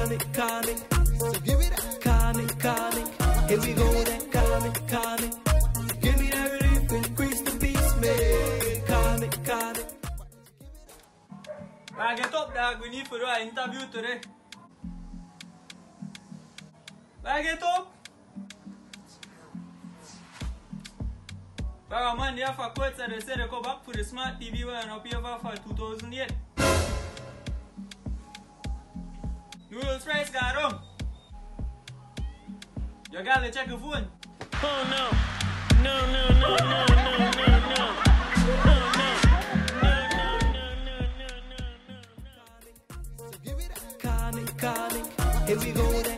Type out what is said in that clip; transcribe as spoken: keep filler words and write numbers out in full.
Comic, comic, so give it up. Comic, comic, here we go then. Comic, comic, give me that relief, increase the peace, man. Comic, comic. Nah, get up, dog. We need to do an interview today. Nah, get up. But man, they have a quote that they say they go back for the smart T V when up here for two thousand eight. Noodles rice got wrong. You gotta check your phone. Oh no. No, no, no, no, no, no, no. No, no. No, no, no, no, no, no, no. Comic, comic, here we go.